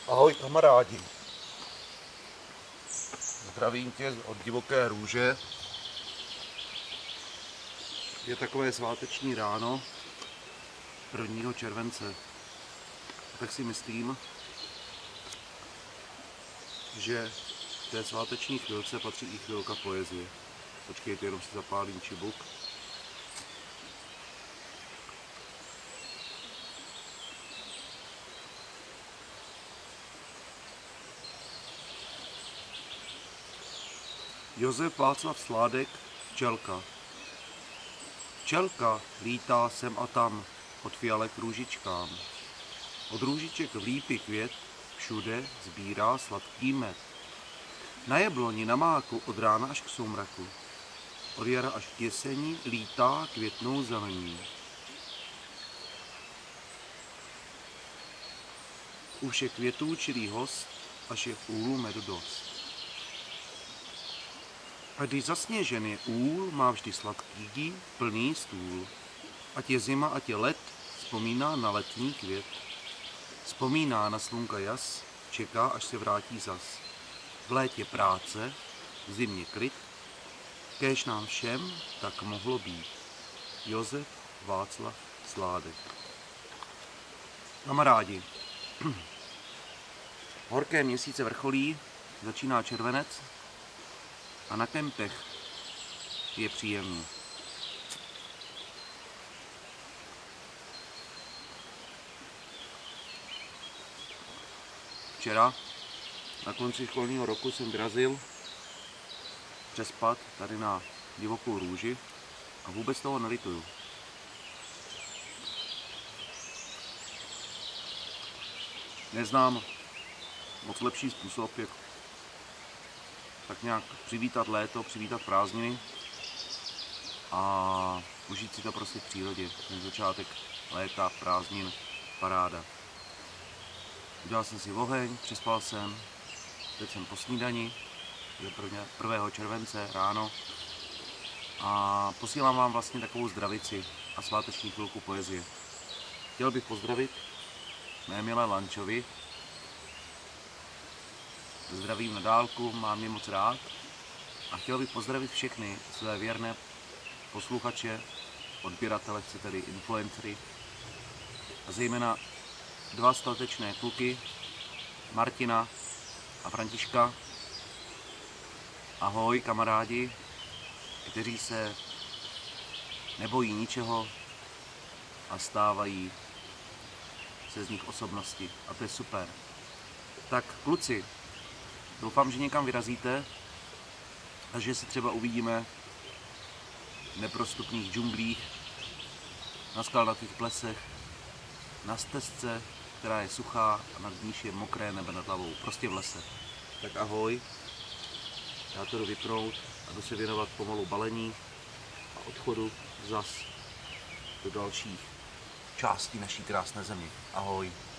Ahoj kamarádi, zdravím tě od Divoké růže. Je takové sváteční ráno 1. července. Tak si myslím, že v té sváteční chvilce patří i chvilka poezie. Počkejte, jenom si zapálím čibuk. Josef Václav Sládek, Včelka. Včelka lítá sem a tam, od fialek k růžičkám. Od růžiček v lípy květ všude sbírá sladký med. Na jabloni, na máku od rána až k soumraku. Od jara až k jeseni lítá květnou zelení. Už je květů čilý host, až je v úlu medu dost. A když zasněžen je úl, má vždy sladký, plný stůl. Ať je zima, ať je let, vzpomíná na letní květ. Vzpomíná na slunka jas, čeká, až se vrátí zas. V létě práce, v zimě klid, kéž nám všem tak mohlo být. Josef Václav Sládek. Kamarádi, horké měsíce vrcholí, začíná červenec a na kempech je příjemný. Včera na konci školního roku jsem vyrazil přespat tady na Divokou růži a vůbec toho nelituju. Neznám moc lepší způsob, jak tak nějak přivítat léto, přivítat prázdniny a užít si to prostě v přírodě. Ten začátek léta, prázdnin, paráda. Udělal jsem si oheň, přespal jsem, teď jsem po snídani, je 1. července ráno a posílám vám vlastně takovou zdravici a sváteční chvilku poezie. Chtěl bych pozdravit mé milé Lančovi. Zdravím na dálku, mám je moc rád a chtěl bych pozdravit všechny své věrné posluchače, odběratele, chcete-li influencery a zejména 2 statečné kluky, Martina a Františka. Ahoj kamarádi, kteří se nebojí ničeho a stávají se z nich osobnosti a to je super. Tak kluci, doufám, že někam vyrazíte a že se třeba uvidíme v neprostupných džunglích, na skalnatých plesech, na stezce, která je suchá a nad níž je mokré nebe nad hlavou, prostě v lese. Tak ahoj, já to jdu vypnout a jdu se věnovat pomalu balení a odchodu zas do dalších částí naší krásné země. Ahoj.